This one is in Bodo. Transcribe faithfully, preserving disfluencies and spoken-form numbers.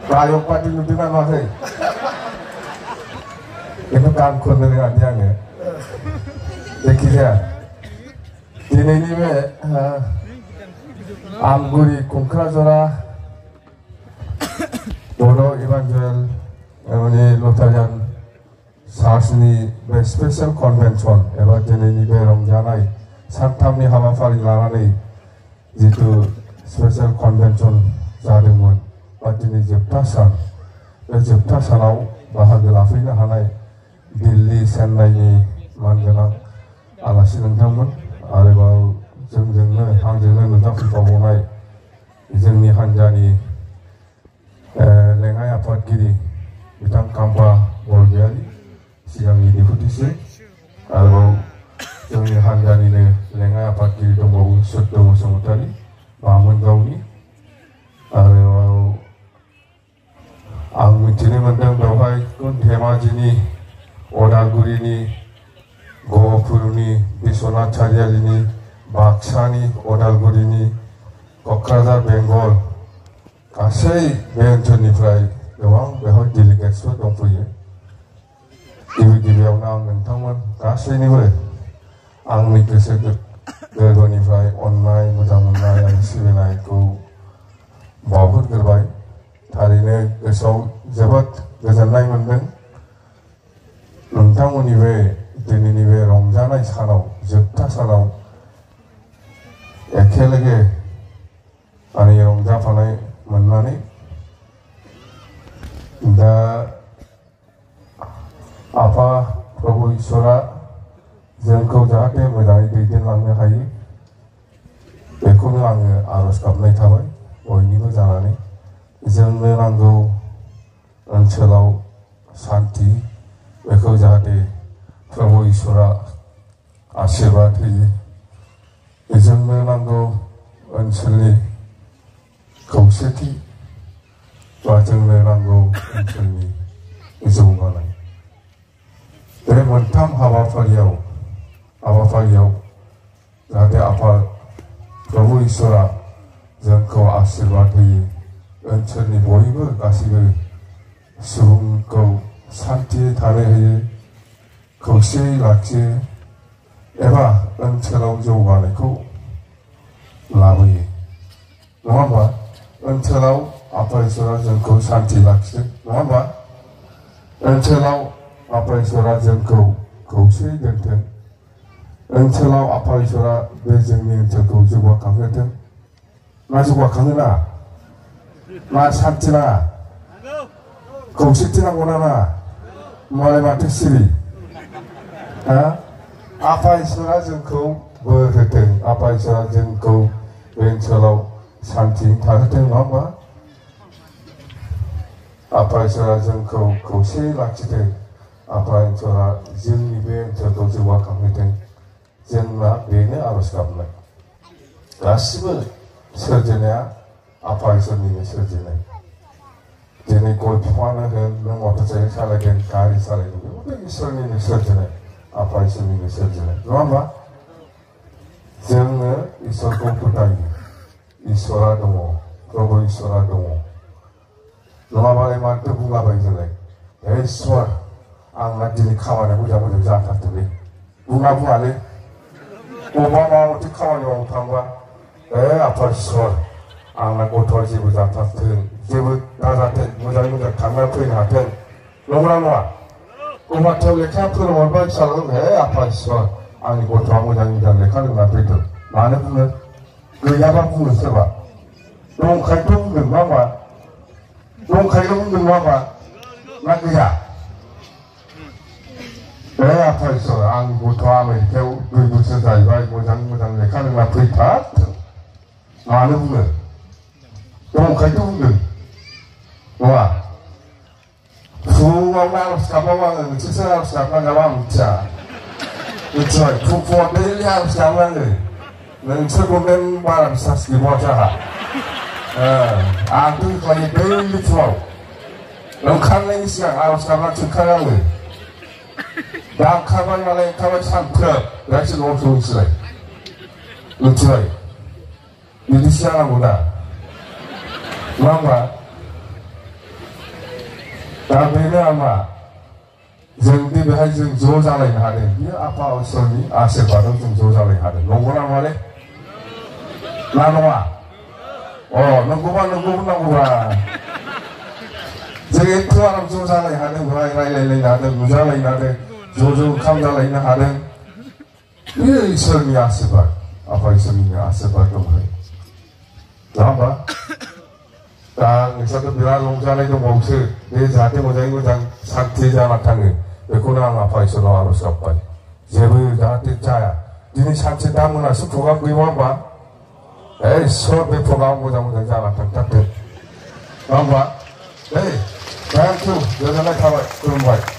Rayok padi nudukan masih. Itu kan konten yang dia nge. Dekisya. Dini ini me Amguri Kungkrajora Bodo Evangel ini Lotarian Sarsni be Special Convention eba dini ini be rongjanai santamni hamafari lanani jitu Special Convention जादोंमोन बा दिनै जोबथा सान बे जोबथा सानाव बाहागो लाफैनो हानाय दिल्ली चेन्नाइनि मानगोनां आलासि नोंथांमोन आरोबाव जोंजोंनो आंजोंनो नुजा फैफाबावनाय जोंनि हान्जानि लेङाइ आफादगिरि बिथां काम्पा बरगयारि सिगांनि डेपुटिसि आरोबाव जोंनि हान्जानिनो लेङाइ आफादगिरि दंबावो सुद्ध बसुमतारी बामोनगावनि आरोबाव आं मिथिनो मोनदों बेवहाय धेमाजिनि अदालगुरिनि गहपुरनि बिश्वनाथ सारियालिनि बाक्सानि अदालगुरिनि क'क्राझार बेंगल गासै बे ओनसोलनिफ्राय गोबां बेवहाय डेलिगेट्सफोर दंफैयो गिबि गिबियावनो आं नोंथांमोन गासैनिबो आंनि गोसो गोरबोनिफ्राय अननाय मोजां मोननाय आरो सिबिनायखौ बावहरग्रोबाय थारैनो गोसोआव जोबोद गोजोननाय मोनदों नोंथांमोननि बे दिनैनि बे रंजानाय सानाव जोबथा सानाव एखेलगे आंनि रंजाफानाय मोननानै दा आफा प्रभु इसोरा जोंखौ जाहाथे मोजाङै दैदेनलांनो हायो बेखौनो आङो आरज गाबनाय थाबाय बयनिबो जानानै जोंनो नांगौ ओनसोलाव शान्ति बेखौ जाहाथे प्रभु इसोरा आशीर्बाद होयो जोंनो नांगौ ओनसोलनि खौसेथि बा जोंनो नांगौ ओनसोलनि जौगानाय बे मोनथाम हाबाफारियाव हाबाफारियाव जाहाथे आफा प्रभु इसोरा जोंखौ आशीर्बाद होयो ओनसोलनि बयबो गासैबो सुबुंखौ शान्तियै थानो होयो खौसेयै लाखियो एबा ओनसोलाव जौगानायखौ लाबोयो नङा होमबा ओनसोलाव आफा इसोरा जोंखौ शान्ति लाखिदों नङा होमबा ओनसोलाव आफा इसोरा जोंखौ खौसेयै दोनथों ओनसोलाव आफा इसोरा बे जोंनि ओनसोलखौ जौगाखांहोथों ना जौगाखांनो नाङा ना शान्ति नाङा खौसेथि नांगौ ना नाङा होमबालाय माथो सिरि आफा इसोरा जोंखौ बोर होथों आफा इसोरा जोंखौ बे ओनसोलाव शान्ति थाहोथों नङा होमबा आफा इसोरा जोंखौ खौसेयै लाखिथों आफा इसोरा जोंनि बे ओनसोलखौ जौगाखांहोथों जोंना बेनो आरज गाबनाय गासिबो सोरजिनाया आफा इसोरनिनो सोरजिनाय दिनै गय बिफाङानो होन नों मटर साइकेल सालायगोन गारि सालायगोन बेफोरबो इसोरनिनो सोरजिनाय आफा इसोरनिनो सोरजिनाय नङा होमबा जोङो इसोरखौ फोथायो इसोरा दङ प्रभु इसोरा दङ नङाबालाय माथो बुंलाबायो जोंलाय हे इसोर आंना दिनै खामानिया मोजां मोजां जाथारथोंलै बुङा बुङालै बबेबा माबा मोनसे खामानि मावनो थांबा हे आफा इसोर आंना गथ'आ जेबो जाथारथों जेबो दाजाथों मोजाङै मोजां थांना फैनो हाथों नंगौना नङा गथ'आव लेखा फोरोंहरबाय फिसालाखौ हे आफा इसोर आंनि गथ'आ मोजाङै मोजां लेखा रोंना फैथों मानो बुङो गैयाबा बुङो सोरबा दंखायथ' बुंदों नङा होमबा दंखायल' बुंदों नङा होमबा ना गैया हे आफा इसोर आंनि गथ'आ आमेरिकायाव दुइ बोसोर जाहैबाय मोजां मोजां लेखा रोंना फैथारथों मानो बुङो दंखायथ' बुंदों नङा फुङावनो आरज गाबाबो आङो नोंसोरसो आरज गाबना गाबा आं मिथिया मिथिबाय फुङाव दैलि आरज गाबो आङो नोंसोरखौ नों बारा बिसास गैबावा जोंहा आंथ' होखायो दैलि फुङाव ओंखारनायनि सिगां आरज गाबना थिनखायो आङो दा ओंखारबाय नालाय ओंखारबाय सानफ्रोम बेहायसो न'आव सहैसैलाय मिथिबाय बिदिसो जानांगौ दा नङा होमबा दा बेनो आमा जोंदि बेहाय जों ज' जालायनो हादों बियो आफा इसोरनि आशीर्बादाव जों ज' जालायनो हादों नंगौना नङालै ना नङा अ नंगौबा नंगौ होननांगौबा जों एथ' आराम ज' जालायनो हादों बेहाय रायलायलायनो हादों नुजालायनो हादों ज' ज' ओंखाम जालायनो हादों बेयो इसोरनि आशीर्बाद आफा इसोरनि आशीर्बाद दं नङा होमबा दा नोंसोरथ' बिराद रंजानाय दंबावोसो बे जाहाथे मोजाङै मोजां सान्थि जाना थाङो बेखौनो आं आफा इसोरनाव आर'ज गाबबाय जेबो जाहाथे जाया दिनै सानसे दा मोनासो प्रग्राम गैया होमबा इसोर बे प्रग्राम मोजां मोजां जाना थांथारथों नङा होमबा दे थेंक इउ गोजोननाय थाबाय खुलुमबाय